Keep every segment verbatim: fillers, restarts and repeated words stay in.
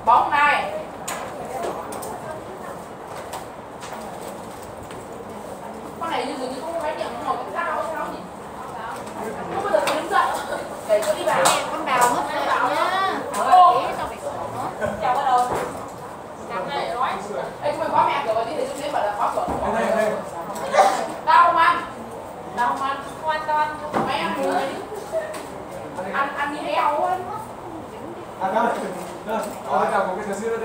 Bóng này. Con này như dường như không có máy điện nó ngồi cái cao hay sao nhỉ? Không bao giờ tôi đứng dậy. Để tôi đi vào. Con đào mất rồi nhá. Ô. Sao phải sổ nó. Chào bắt đầu. Làm này nói. Ê, chúng mày khóa mẹ cửa vào đi để chúng đến bảo là khóa cửa. Tao không ăn. Tao không ăn. Hoàn toàn. Mày ăn nữa. Ăn ăn như heo á. À đó. Đó. Ờ, chào một cái xíu nữa.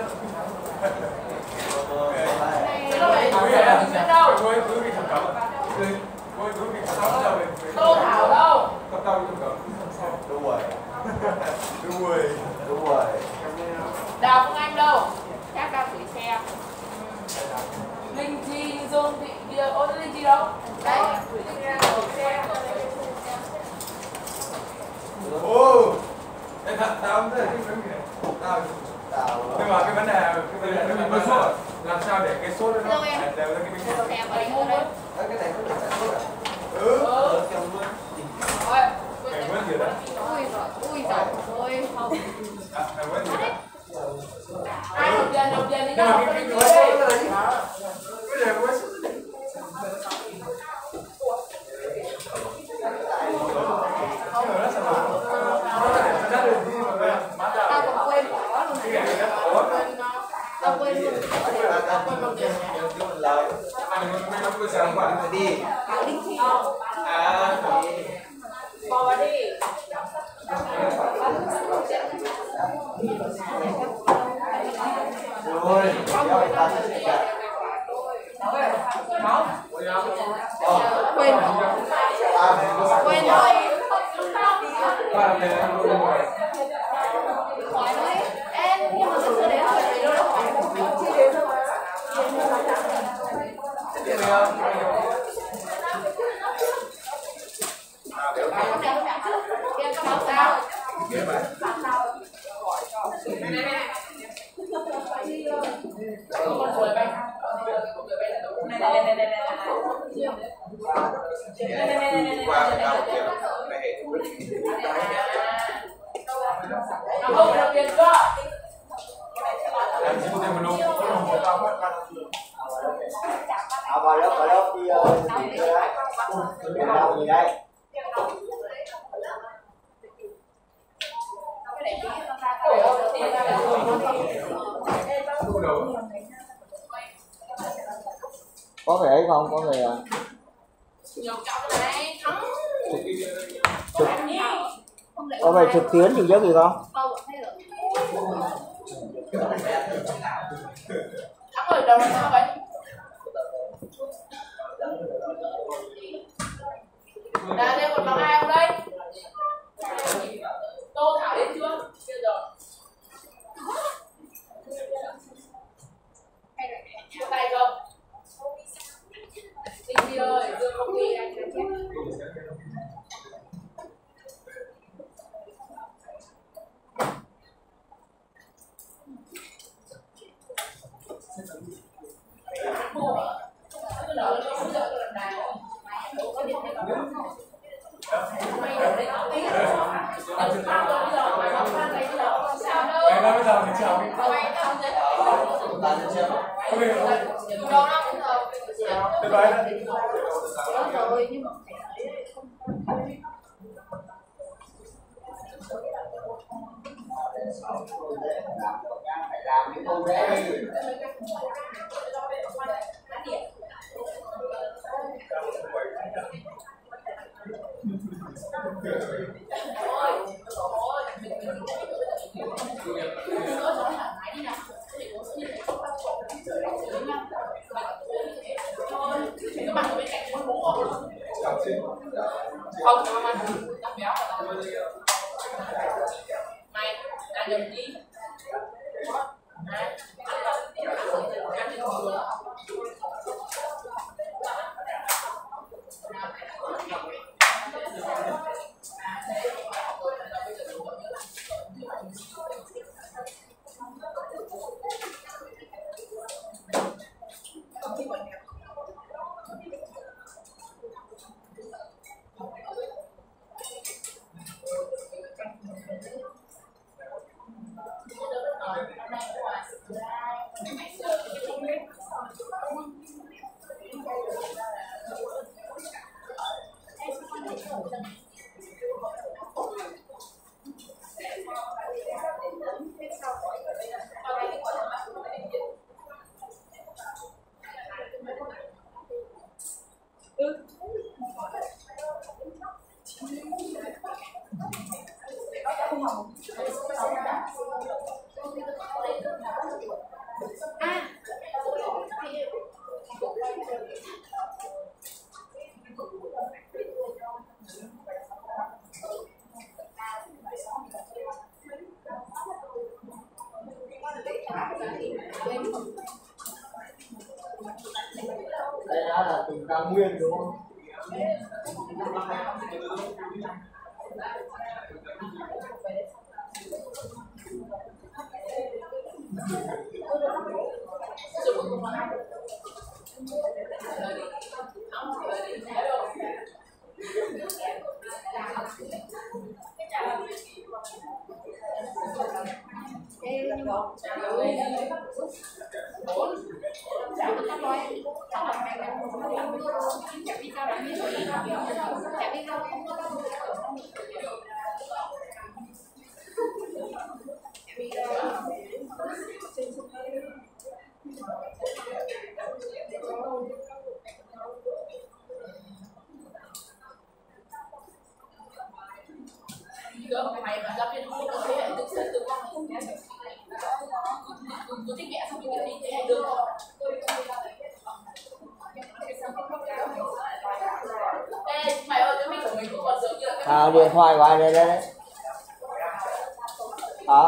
Thế nó phải đừng biết đâu. Tôi cứ bị thằng cậu. Tôi cứ bị thằng cậu đâu. Tô Thảo đâu? Tập tao bị thằng cậu. Đúng rồi. Đúng rồi. Đúng rồi. Đào Phương Anh đâu? Chắc đang gửi xe. Linh Chi, Dương Thị kia, ô Linh Chi đâu? Đây. Ô. Ê, tao không thấy cái vấn đề. Tao Tao. Nhưng mà cái vấn đề cái vấn đề nó bị sốt. Làm sao để cái sốt nó đều ra cái bình thường. Xe vào đây mua đấy. Cái này có được sản xuất à? Ừ. Ừ. Trong luôn. Rồi. Mày muốn gì đó? Ui giời, ui giời ơi không. À, mày muốn gì đó? Ai nộp tiền, nộp tiền đi Nhưng đâu? mà cái cái Cái cái gì? sốt này cái này quá sốt. Không rồi đó sao mà nó để cho nó được đi mà má Tao tao còn quên bỏ luôn. cái này nó ổn. Tao quên luôn. Lời. Mày muốn mày muốn sao mà Đi. Bảo Linh Chi. à Bỏ vào đi. Rồi. Rồi ta sẽ cả. Quên. Quên thôi. Ba lần này Hỏi thôi. Em nhưng mà sắp sửa đến rồi. Con này không đặt trước. Kia con báo sao? Con cười bay. Này này này này này. Qua cái đầu kia mày hệ Nó không được tiền cơ. làm gì mà nó nó không tao mất à vào lớp vào lớp đi gì đấy cái nào gì đây có người ấy không có người à Nhiều trọng này thắng. trực có phải trực tuyến thì giúp gì không Thắng rồi đầu là sao vậy? Đã thêm một bằng ai không đây? Tô Thảo đến chưa? Chưa rồi. Chia tay không? Tinh Chi ơi, Dương không đi anh sẽ chết. Ngày nay bây giờ mình chào đi. Ok không? Bye bye. rồi nhưng mà phải làm những công đấy Không, không ăn. Tao béo và tao mày, ăn nhầm đi. Đây đó là tình cao nguyên đúng không? Mày mà ra bên không có thể tự sẽ tự con cứ thích vẽ xong thì cái gì thế được không? Ê, mày ơi, cái mic của mình cũng còn dường như là cái À, điện thoại của ai đây đây đấy? Hả?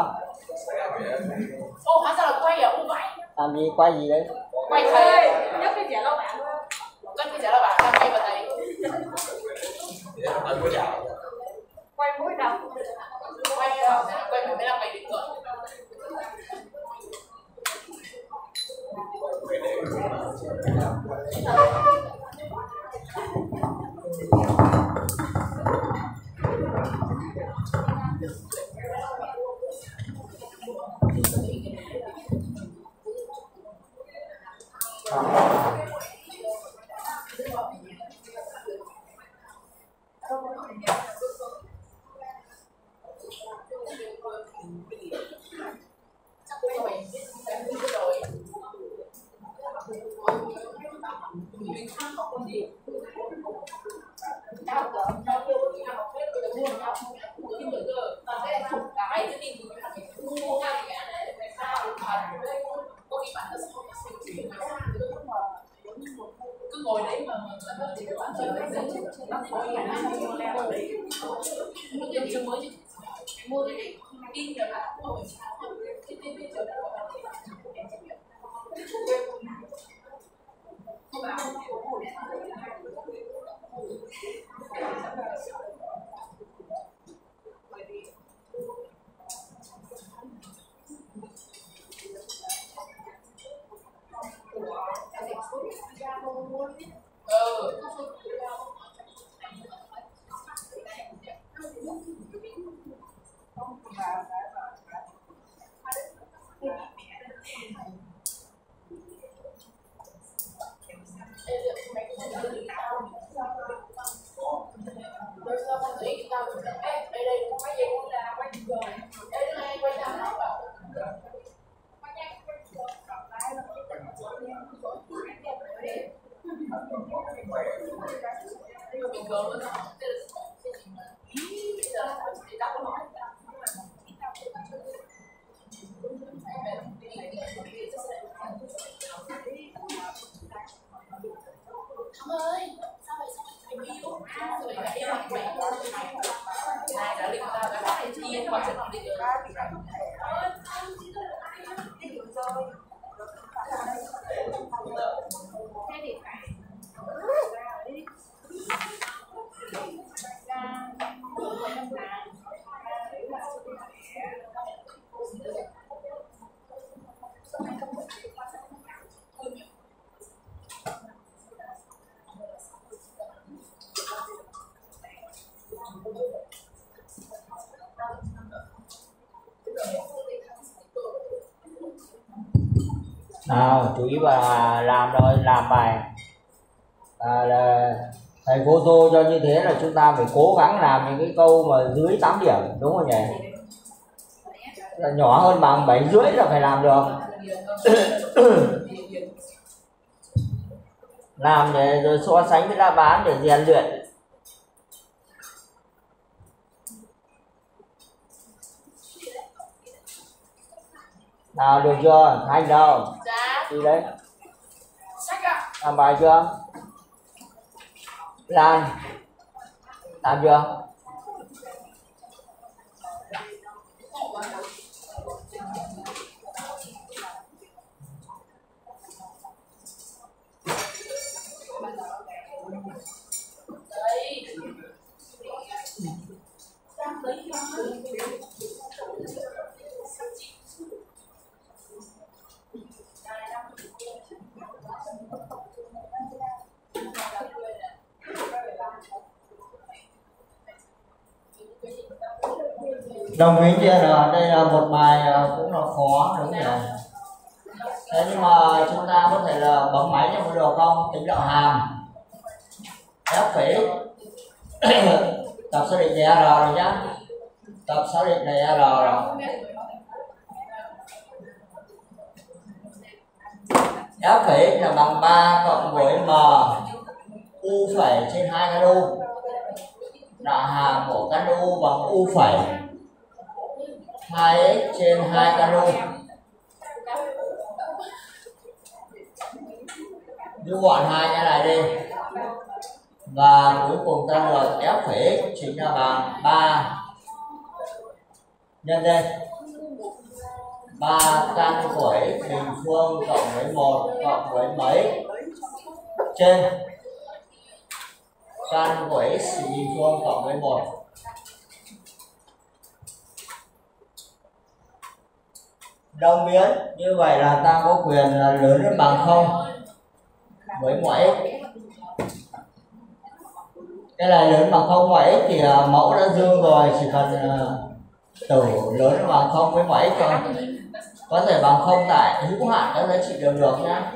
ô, hóa ra là quay à? Ô vậy? Làm gì, quay gì đấy? Quay thầy. Nhắc cái trẻ lâu bạn thôi. Cân cái trẻ là bạn đang quay vào thầy. Quay mũi đầu. Quay quay mười lăm ngày đến rồi. Cứ ngồi đấy mà mua cái này đi rồi là ừ. Nào chú ý và làm thôi, làm bài à, là thầy cô tô cho như thế là chúng ta phải cố gắng làm những cái câu mà dưới tám điểm, đúng không nhỉ? Là nhỏ hơn bằng bảy rưỡi là phải làm được. Làm để rồi so sánh với đáp án để rèn luyện. Nào được chưa? Thành đâu? Dạ. Đi đấy. Sách ạ. Làm bài chưa? Lan làm chưa? Đồng ý chưa? Là đây là một bài cũng là khó đúng nhỉ? Thế nhưng mà chúng ta có thể là bấm máy cho một được không? Tính đạo hàm F phẩy tập xác định này R rồi nhá. Tập xác định này R rồi. F phẩy là bằng ba cộng với M U phẩy trên hai căn U. Đạo hàm của căn U bằng U phẩy hai x trên hai căn U. Đưa gọn hai cái này đi. Và cuối cùng ta được F phẩy x chính là bằng ba nhân lên ba căn của x bình phương cộng với một cộng với mấy trên căn của x bình phương cộng với một. Đồng biến như vậy là ta có quyền là lớn hơn bằng không với mọi x. Cái này lớn bằng không mọi x thì uh, mẫu đã dương rồi, chỉ cần uh, tử lớn hơn bằng không với mọi x thôi. Có thể bằng không tại hữu hạn các giá trị đều được nhá.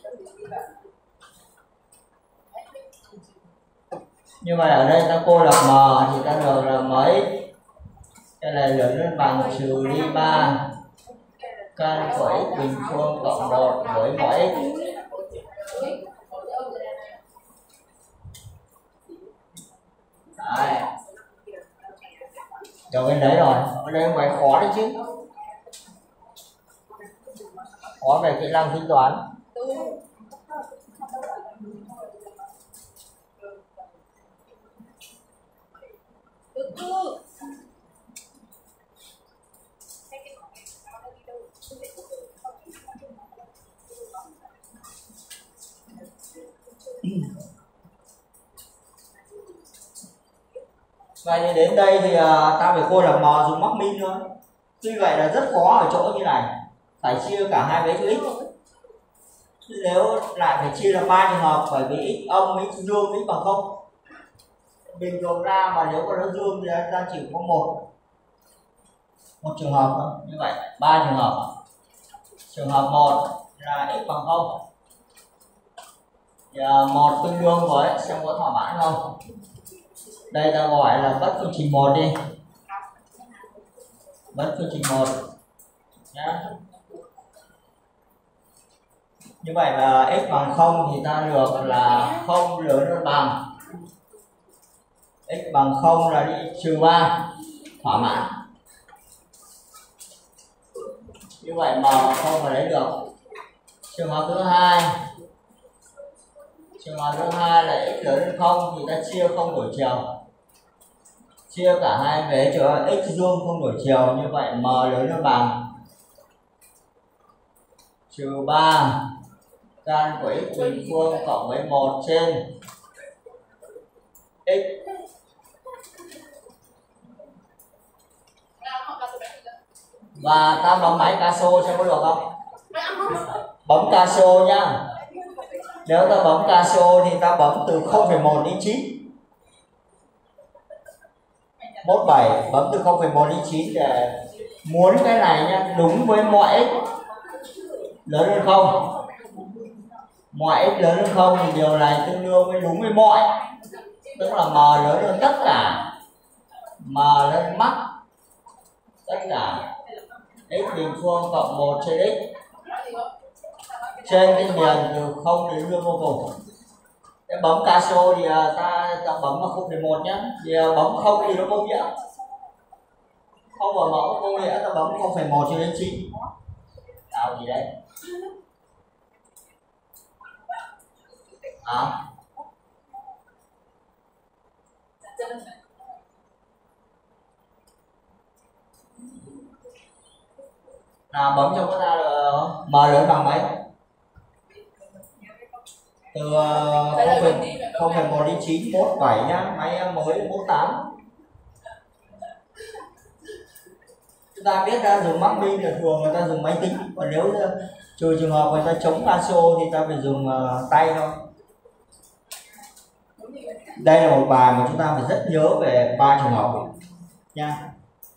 Như vậy ở đây ta cô lập m thì ta được là mấy. Cái này lớn hơn bằng trừ đi ba căn của x bình phương cộng một với mọi x. Đấy. Cho bên đấy rồi, ở đây phải khó đấy chứ. Khó về kỹ năng tính toán. Vậy thì đến đây thì uh, ta phải cô là mò dùng mắc min thôi. Tuy vậy là rất khó ở chỗ như này, phải chia cả hai vế cho x. Nếu lại phải chia là ba trường hợp, bởi vì x âm, x dương, x bằng không. Bình thường ra mà nếu có nó dương thì ta chỉ có một một trường hợp thôi. Như vậy ba trường hợp. Trường hợp một là x bằng không. Thì uh, một tương đương với xem có thỏa mãn không. Đây ta gọi là bất phương trình một đi. Bất phương trình một nhá. Như vậy là x bằng không thì ta được là không lớn hơn bằng x bằng không là đi trừ ba thỏa mãn. Như vậy mà không mà lấy được. Trường hợp thứ hai, trường hợp thứ hai là x lớn hơn không thì ta chia không đổi chiều. Chia cả hai vế cho x dương không đổi chiều, như vậy m lớn hơn bằng trừ ba căn của x bình phương cộng với một trên x. Và ta bấm máy caso xem có được không? Bấm caso nhá. Nếu ta bấm caso thì ta bấm từ không phẩy một đến chín. Mốt bảy bấm từ không phẩy một đến chín để muốn cái này nhá đúng với mọi x lớn hơn không, mọi x lớn hơn không thì điều này tương đương với đúng với mọi, tức là m lớn hơn tất cả, m lên mắc tất cả x bình phương cộng một trên x trên cái miền từ không đến dương vô cùng. Cái bấm Casio thì ta, ta bấm vào không phẩy một nhé, thì bấm không thì nó vô nghĩa, không vào mẫu vô nghĩa, ta bấm không phẩy một cho đến chín nào gì đấy à. Nào bấm cho có ra được m lớn bằng mấy, từ không phẩy một đến chín, mốt bảy nhá, máy em mới mốt tám. Chúng ta biết ra dùng Mac Min là thường người ta dùng máy tính, còn nếu trừ trường hợp người ta chống Casio thì ta phải dùng uh, tay thôi. Đây là một bài mà chúng ta phải rất nhớ về ba trường hợp nha.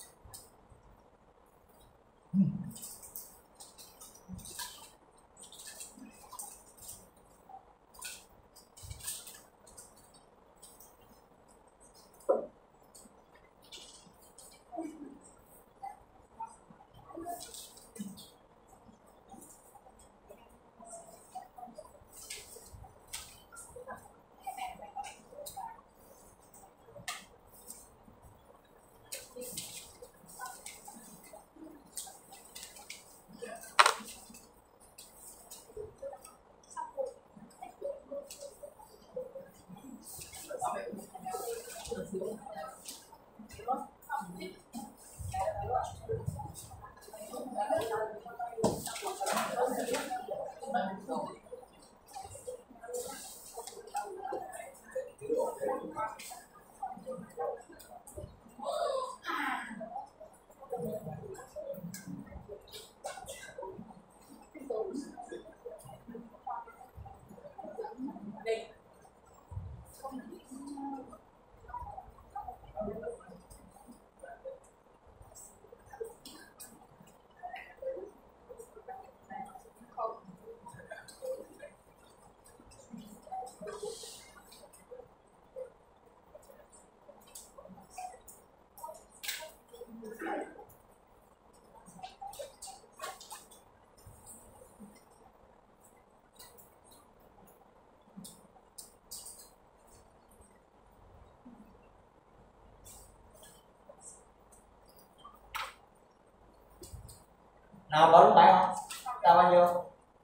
Nào bấm máy không? Ta bao nhiêu?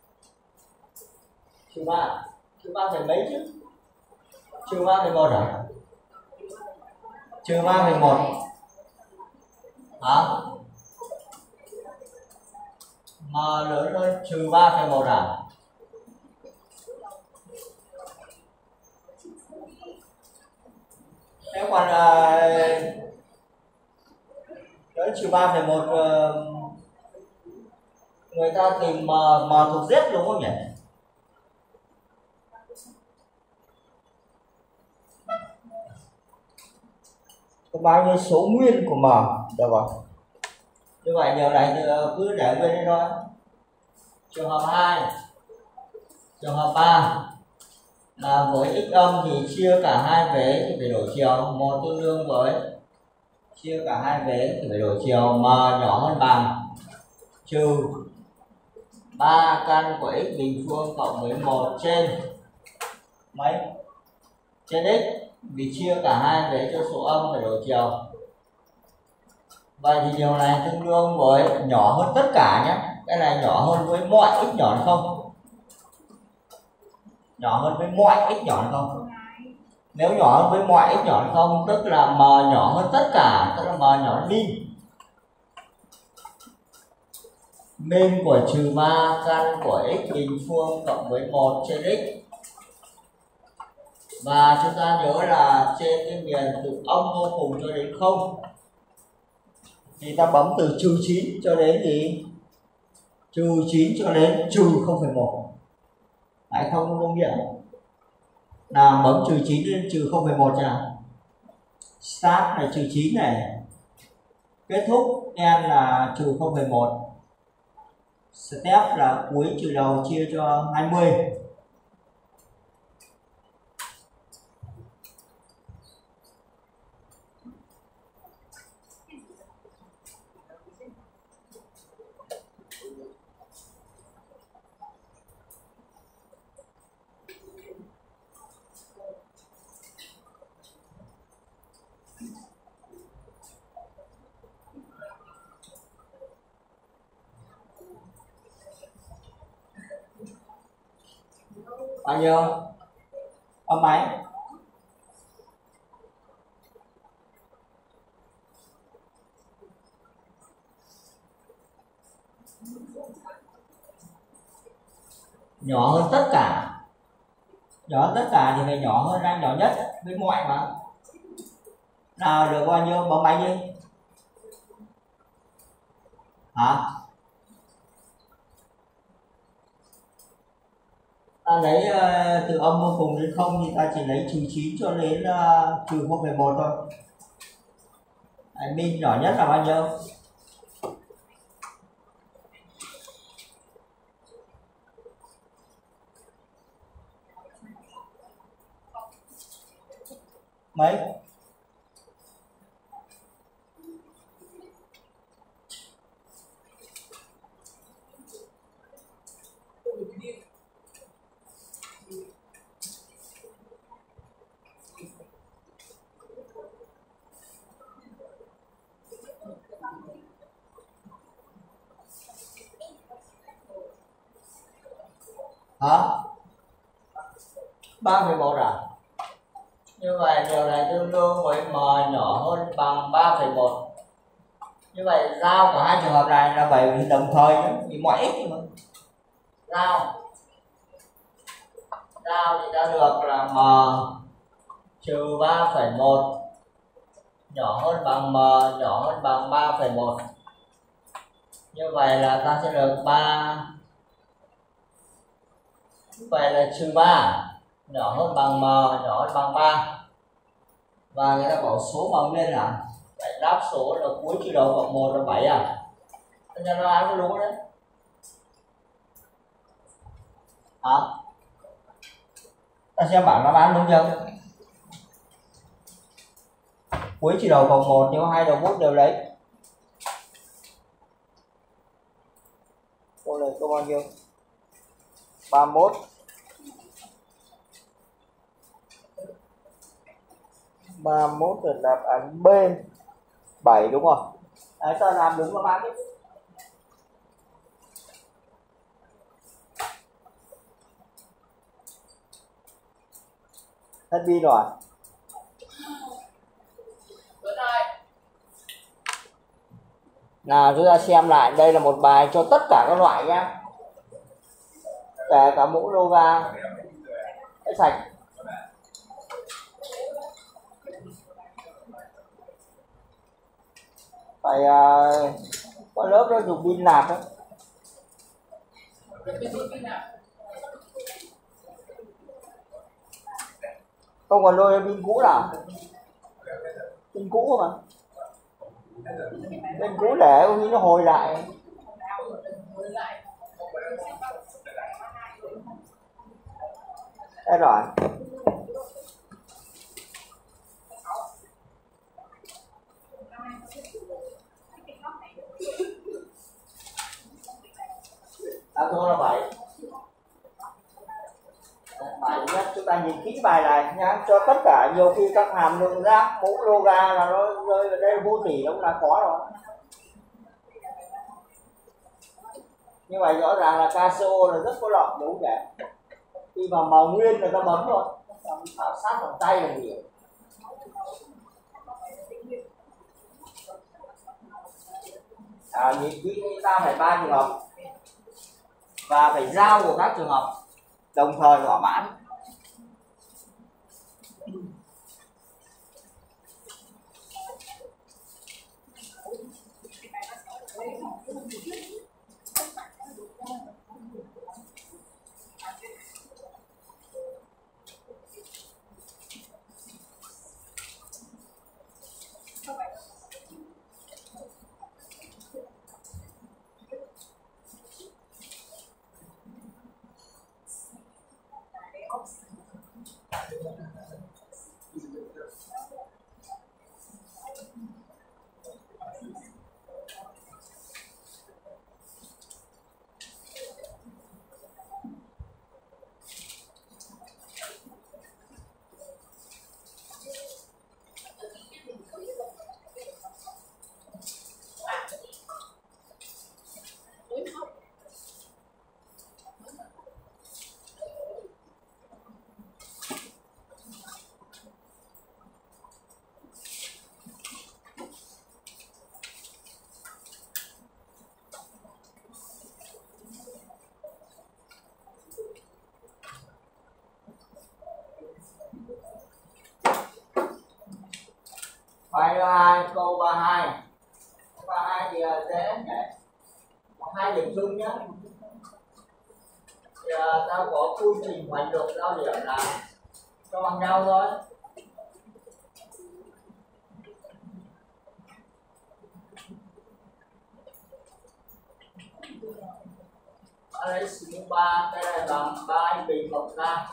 Trừ ba. Trừ ba phải mấy chứ? Trừ ba phải một hả? Trừ ba phải một. Hả? M lớn hơn trừ ba phải một hả? Nếu còn uh, trừ ba phải một uh, người ta tìm m, m thuộc z đúng không nhỉ? Có bao nhiêu số nguyên của m được rồi. Như vậy điều này thì cứ để nguyên đây thôi. Trường hợp hai, trường hợp ba là với x âm thì chia cả hai vế thì phải đổi chiều, một tương đương với chia cả hai vế thì phải đổi chiều, m nhỏ hơn bằng trừ ba căn của x bình phương cộng với một trên mấy trên x, vì chia cả hai vế cho số âm phải đổi chiều. Vậy thì điều này tương đương với nhỏ hơn tất cả nhé. Cái này nhỏ hơn với mọi x nhỏ không? Nhỏ hơn với mọi x nhỏ không? Nếu nhỏ hơn với mọi x nhỏ không tức là m nhỏ hơn tất cả, tức là m nhỏ hơn min. Min của trừ ba căn của x bình phương cộng với một trên x. Và chúng ta nhớ là trên cái miền từ âm vô cùng cho đến không thì ta bấm từ trừ chín cho đến gì? Trừ chín cho đến trừ không phẩy một. Phải không vô nghĩa. Nào bấm trừ chín đến trừ không phẩy một cho nào. Start là trừ chín này. Kết thúc n là trừ không phẩy một. Step là cuối trừ đầu chia cho hai mươi. Bao nhiêu? Âm mấy? Nhỏ hơn tất cả. Nhỏ hơn tất cả thì phải nhỏ hơn ranh nhỏ nhất với mọi mà. Nào được bao nhiêu? Bấm máy đi. Hả? Ta lấy uh, từ âm vô cùng đến không thì ta chỉ lấy trừ chín cho đến uh, trừ không phẩy một thôi. Đấy, min nhỏ nhất là bao nhiêu? Mấy? Hả? ba phẩy một à? Như vậy điều này tương đương với m nhỏ hơn bằng ba phẩy một. Như vậy giao của hai trường hợp này là bảy đồng thời nữa, vì mọi x mà. Giao giao thì ta được là m trừ ba phẩy một nhỏ hơn bằng m nhỏ hơn bằng ba phẩy một. Như vậy là ta sẽ được ba. Như vậy là trừ ba nhỏ hơn bằng m nhỏ hơn bằng ba. Và người ta bảo số bằng nguyên là vậy, đáp số là cuối trừ đầu cộng một là bảy à? Nhân đáp án có đúng đấy. Hả? Ta xem bảng đáp án đúng chưa? Cuối trừ đầu cộng một nếu hai đầu mút đều lấy. Câu này câu bao nhiêu? ba mươi mốt. ba mươi mốt là đáp án B. bảy đúng không? Đấy, ta làm đúng đáp án đấy. Hết pin rồi. Nào chúng ta xem lại, đây là một bài cho tất cả các loại nhá. Kể cả mũ loga sạch. Phải uh, có lớp đó dùng pin nạp đó. Không còn đôi pin cũ nào. Pin cũ mà. Pin cũ để khi nó hồi lại. Đây rồi. Đáp số là bảy. Bài nhất chúng ta nhìn kỹ bài này nhá, cho tất cả nhiều khi các hàm lượng giác mũ loga là nó rơi vào đây vô tỷ cũng là có rồi. Nhưng mà rõ ràng là ca xê o là rất có lợi đúng vậy. Khi mà màu nguyên là ta bấm thôi, khảo sát bằng tay là nhiều. À, nhìn kỹ ta phải ba trường hợp và phải giao của các trường hợp đồng thời thỏa mãn. Bài thứ hai, câu ba mươi hai. Câu ba mươi hai thì dễ nhỉ. Có hai điểm chung nhé. Thì uh, ta có quy trình hoành độ giao điểm là cho bằng nhau thôi. Ta lấy xì mũ ba, cái này bằng ba bình cộng ra.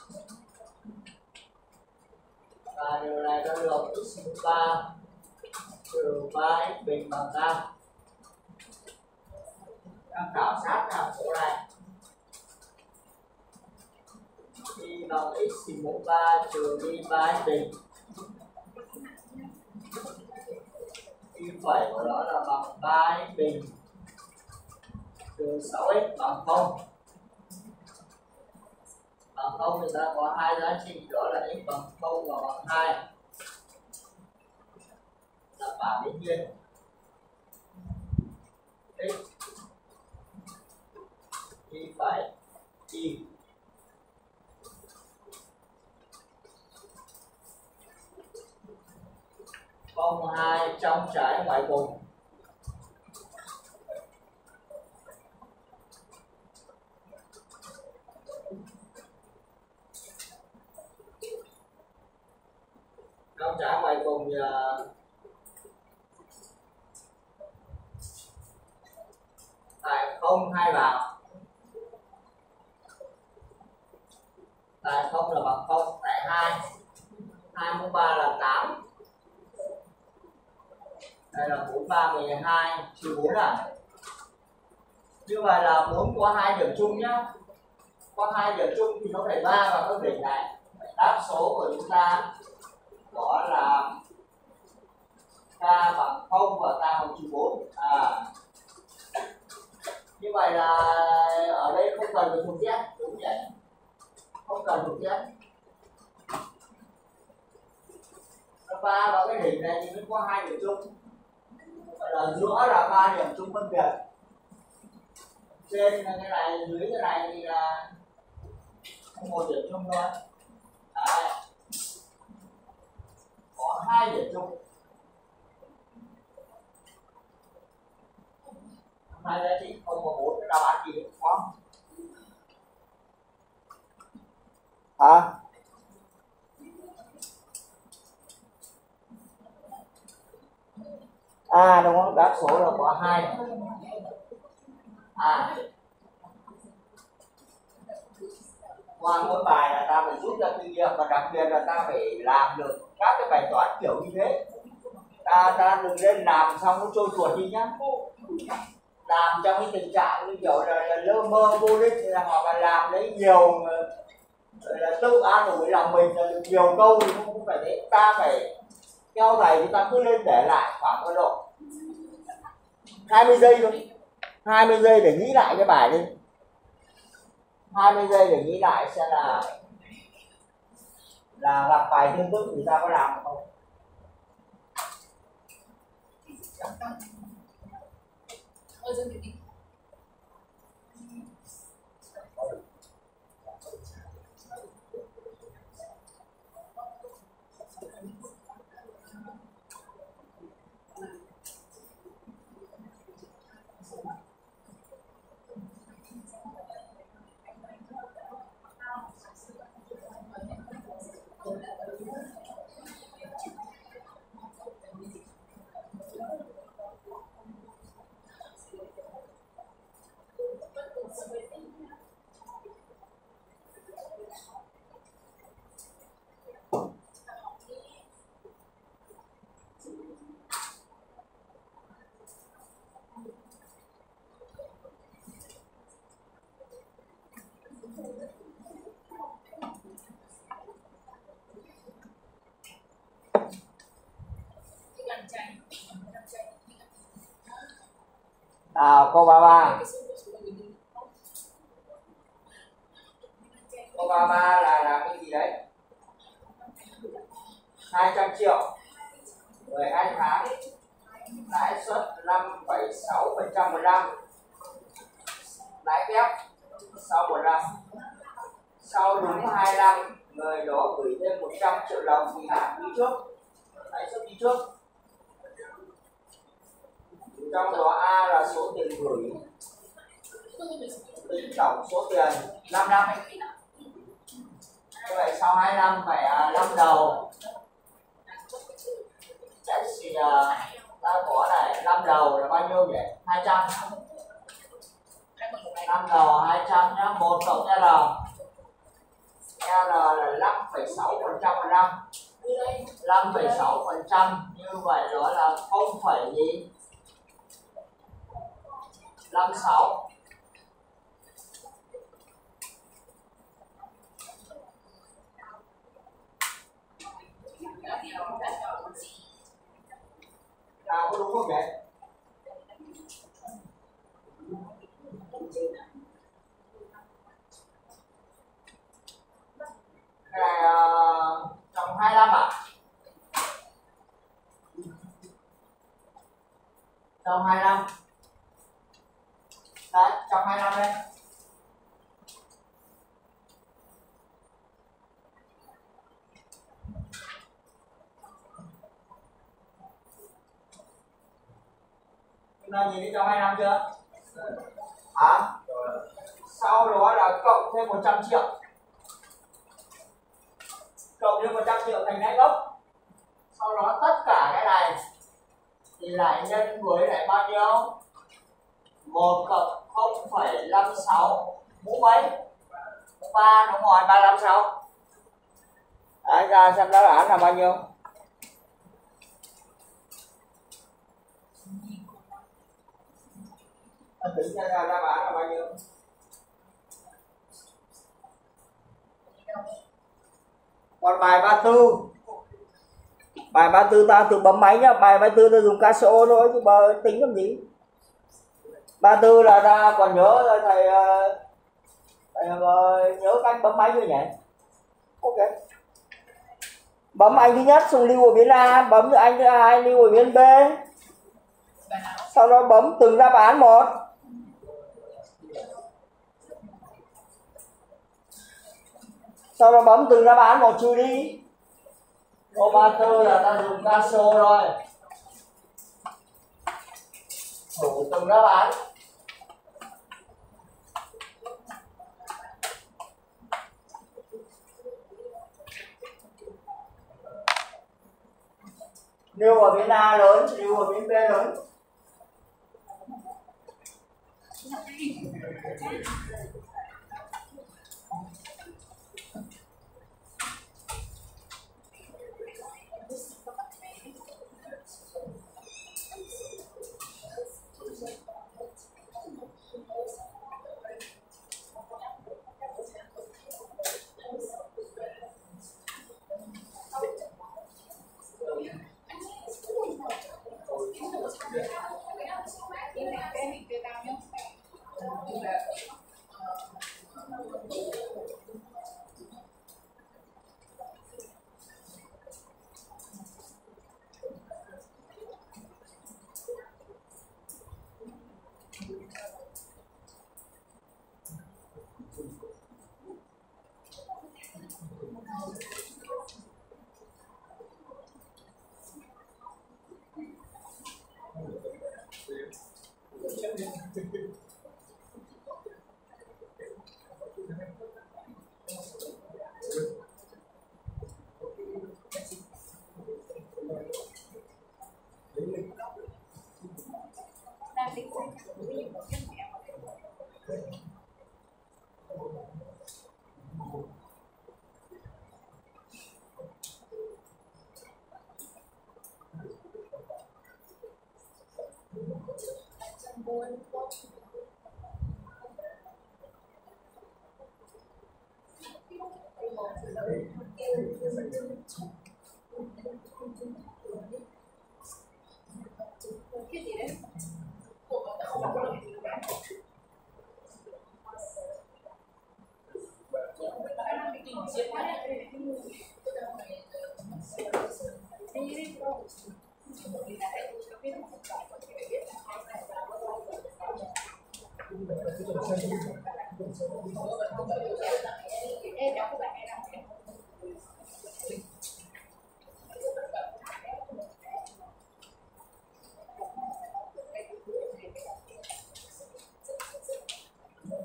Và điều này ta được x mũ ba trừ ba x bình bằng ra. Ta khảo sát hàm số này. Y bằng x mũ ba trừ y ba x bình. Y phẩy của nó là bằng ba x bình trừ sáu x bằng không. Bằng không thì ta có hai giá trị, đó là x bằng không và bằng hai. Ta bảo đương nhiên x y phẩy y không hai trong trái ngoài cùng. Trong trái ngoài cùng thì uh, tại không hai vào, tại không là bằng không, tại hai, hai mũ ba là tám. Đây là bốn ba mười hai trừ bốn à. Như vậy là bốn có hai điểm chung nhá. Có hai điểm chung thì nó phải ba vào các đỉnh này. Đáp số của chúng ta đó là k bằng không và k bằng trừ bốn. À. Như vậy là ở đây không cần phải thuộc Z, đúng nhỉ? Không cần thuộc Z. Nó ba vào cái đỉnh này thì mới có hai điểm chung. Vậy là giữa là ba điểm chung phân biệt. Trên cái này, dưới cái này thì là một điểm chung thôi. Đấy. Có hai điểm chung. Hai giá trị không và bốn, cái đáp án gì được không? Hả? À đúng không? Đáp số là có hai. À. Qua mỗi bài là ta phải rút ra kinh nghiệm và đặc biệt là ta phải làm được các cái bài toán kiểu như thế. Ta ta đừng lên làm xong nó trôi tuột đi nhá. Làm trong cái tình trạng như kiểu là, là lơ mơ vô đích là hoặc là làm đấy nhiều là tự an ủi lòng mình là được nhiều câu thì không phải thế. Ta phải theo thầy thì ta cứ lên để lại khoảng một độ hai mươi giây thôi, hai mươi giây để nghĩ lại cái bài đi, hai mươi giây để nghĩ lại xem là là gặp bài tương tự thì ta có làm không. Nào câu ba mươi ba. Câu ba mươi ba là là cái gì đấy? hai trăm triệu mười hai tháng, lãi suất năm phẩy sáu phần trăm một năm, lãi kép sau một năm. Sau đúng hai năm người đó gửi thêm một trăm triệu đồng kỳ hạn đi trước, lãi suất đi trước. Trong đó A là số tiền gửi, tính tổng số tiền năm năm. Như vậy sau hai năm phải năm đầu. X thì ta có này năm đầu là bao nhiêu nhỉ? hai trăm. năm đầu hai trăm nhá, một cộng R. R là năm phẩy sáu phần trăm một năm. năm phẩy sáu phần trăm như vậy đó là không phẩy gì? năm mươi sáu. À, có đúng không vậy? Cái này uh, trong hai mươi lăm à? Trong hai mươi lăm. Đấy, trong hai mươi lăm đây. Chúng ta nhìn thấy trong hai mươi lăm chưa? À, sau đó là cộng thêm một trăm triệu. Cộng thêm một trăm triệu thành lãi gốc. Sau đó tất cả cái này thì lại nhân với lại bao nhiêu? một cộng không phẩy năm sáu mũ mấy? ba đúng rồi, ba trăm năm mươi sáu. Đấy, ra xem đáp án là bao nhiêu? Tính ra đáp án là bao nhiêu? Còn bài ba mươi tư. Bài ba mươi tư ta tự bấm máy nhá, bài ba mươi tư ta dùng Casio thôi chứ bà tính làm gì? ba mươi tư là ra còn nhớ rồi thầy, thầy nhớ cách bấm máy chưa nhỉ? Ok. Bấm anh thứ nhất xong lưu ở biến A, bấm cho anh thứ hai lưu ở biến B. Sau đó bấm từng đáp án một. Sau đó bấm từng đáp án một trừ đi. Câu ba mươi tư là ta dùng Casio rồi. Đủ từng đáp án. Lưu ở bên A lớn, lưu ở bên B lớn.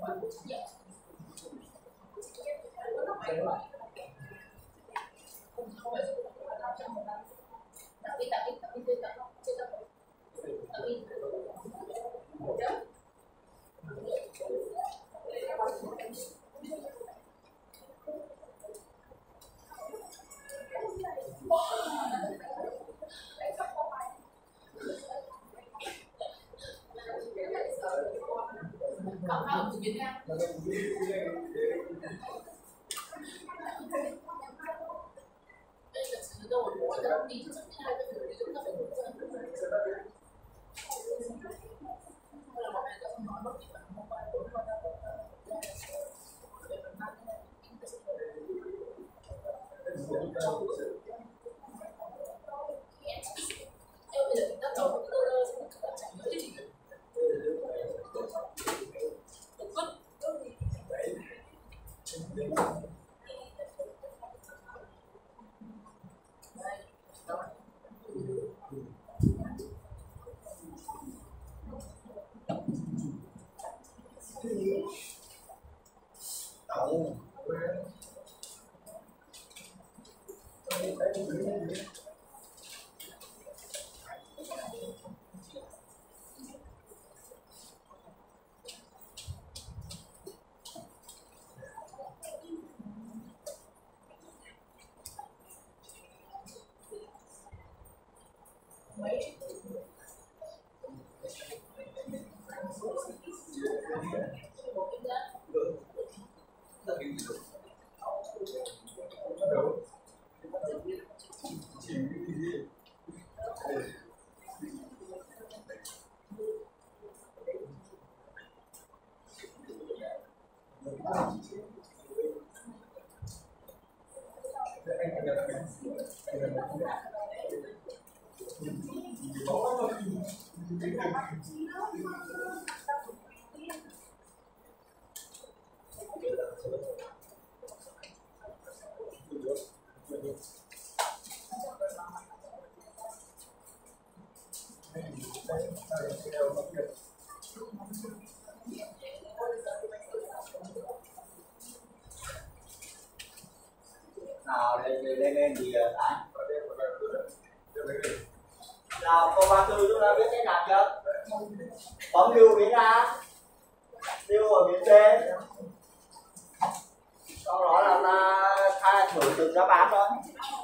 Nào lên lên lên, lên gì rồi Thái? Nào câu ba tư chúng ta biết thế nào chưa? Bấm lưu biến ra, lưu ở biến trên, sau đó là ta khai thử từng đáp án thôi.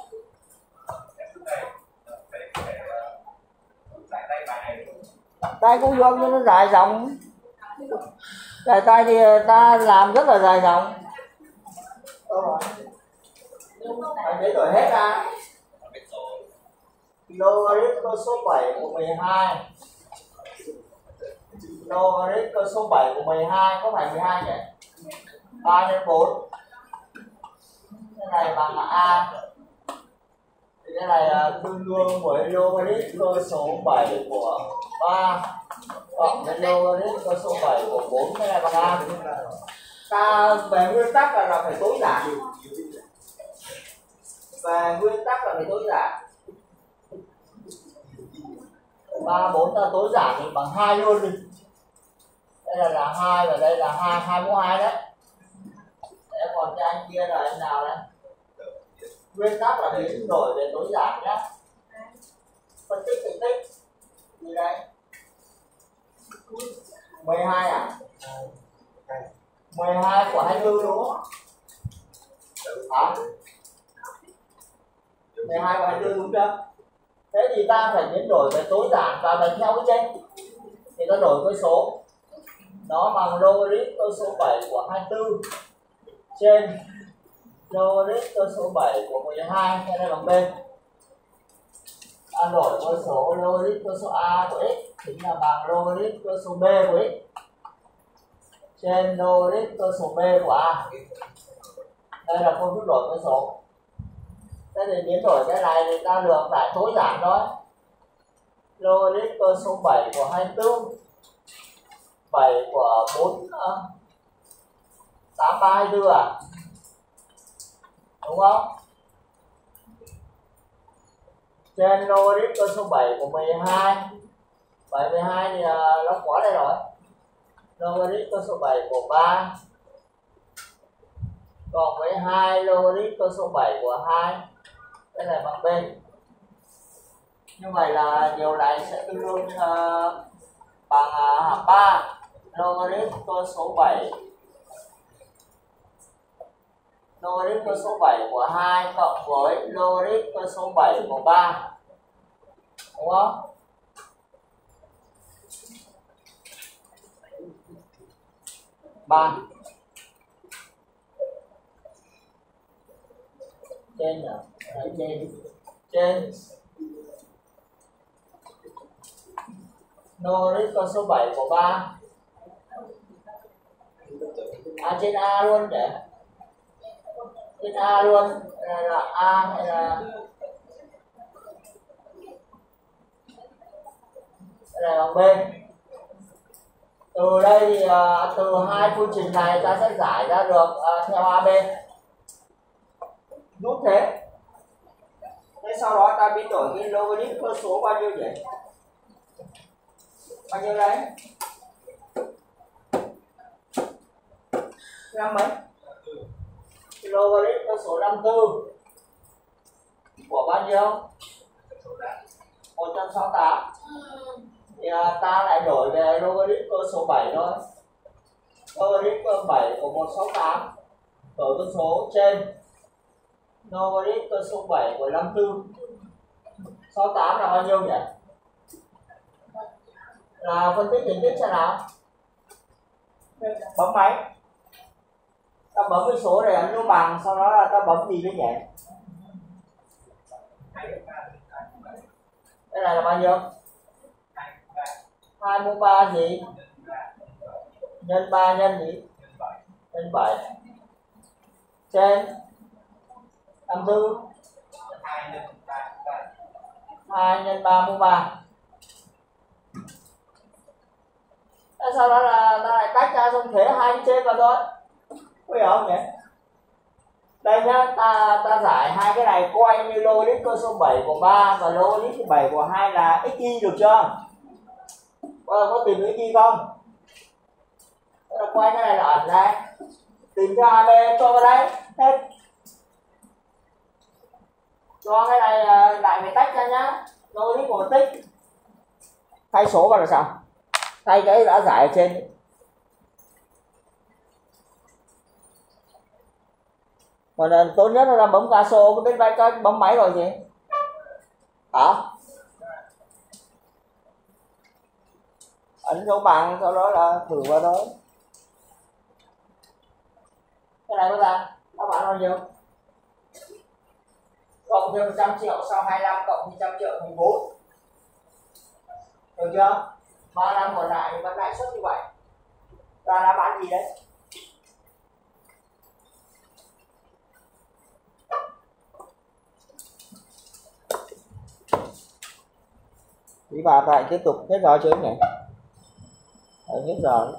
Tay cũng vuông cho nó dài dòng, dài tay thì ta làm rất là dài dòng. Đâu rồi? Anh lấy đổi hết ra. Logarit cơ số bảy của mười hai. Logarit cơ số bảy của mười hai có phải mười hai nhỉ? ba nhân bốn. Cái này bằng là A. Thì cái này là tương đương với logarit cơ số bảy của ba cộng với logarit cơ số bảy của bốn. Cái này bằng A. Ta về nguyên tắc là, là phải tối giản. Về nguyên tắc là phải tối giản. ba, bốn ta tối giản thì bằng hai luôn đi. Đây là là hai và đây là hai, hai mũ hai đấy. Để còn cho anh kia là anh nào đây? Nguyên tắc là biến đổi về tối giản nhá. Phân tích thành tích. Gì đây? mười hai à? mười hai của hai mươi tư đúng không? Hả? mười hai của hai mươi tư đúng chưa? Thế thì ta phải biến đổi về tối giản và đánh theo cái trên. Thì ta đổi cái số. Nó bằng logarit cơ số bảy của hai mươi tư trên logarit cơ số bảy của mười hai. Cái này bằng B. Ta đổi cơ số logarit cơ số A của x chính là bằng logarit cơ số B của x trên logarit cơ số B của A. Đây là công thức đổi cơ số. Thế thì biến đổi cái này thì ta được giải tối giản thôi. Logarit cơ số bảy của hai mươi tư, bảy của bốn, tám, ba, hai mươi tư à? Đúng không? Trên logarit cơ số bảy của mười hai. bảy, mười hai thì nó quá đây rồi. logarit con số bảy của ba cộng với hai logarit con số bảy của hai, cái này bằng bên. Như vậy là điều này sẽ tương đương uh, bằng uh, ba logarit con số bảy logarit con số bảy của hai cộng với logarit con số bảy của ba, đúng không? ba trên nào? Đấy, trên trên logarit con số bảy của ba, à trên a luôn, để trên a luôn, này là a hay là cái này bằng b. Từ đây thì uh, từ hai phương trình này ta sẽ giải ra được uh, theo a bê. Rút thế. Thế sau đó ta biến đổi cái logarit con số bao nhiêu nhỉ? Bao nhiêu đấy? năm mấy? Logarit con số năm mươi tư của bao nhiêu? một trăm sáu mươi tám. Thì à, ta lại đổi về logarit con số bảy thôi. Logarit con bảy của một trăm sáu mươi tám đổi con số trên logarit con số bảy của năm mươi tư. sáu mươi tám là bao nhiêu nhỉ? Là phân tích hình thức xem nào. Bấm máy. Ta bấm cái số này ấn dấu bằng, sau đó là ta bấm gì đấy nhỉ? Cái này là bao nhiêu? hai mũ ba gì? Nhân ba nhân gì? Nhân bảy. Trên năm mươi tư. hai nhân ba mũ ba. Sau đó là ta lại tách ra xong thế hai cái trên vào thôi. Có hiểu không nhỉ? Đây nhá, ta ta giải hai cái này coi như logarit con số bảy của ba và logarit bảy của hai là x y, được chưa? Có, có tìm được x y không? Tức là quay cái này là ẩn đây. Tìm theo a bê cho vào đây, hết. Cho cái này lại phải tách ra nhá. Logarit của tích. Thay số vào là sao? Thay cái đã giải ở trên. Còn tốt nhất là bấm ca số, bên vai có bấm máy rồi gì? Hả? Ấn dấu bằng, sau đó là thử vào đó. Cái này có ra, các bạn bao nhiêu? Cộng thêm một trăm triệu sau hai mươi lăm cộng một trăm triệu thành bốn. Được chưa? ba năm còn lại thì vẫn lãi suất như vậy. Ta đã bán gì đấy? Đi vào lại tiếp tục hết giờ chưa nhỉ? Đấy, hết giờ.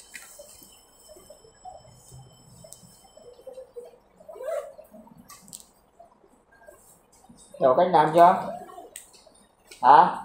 Hiểu cách làm chưa? Hả?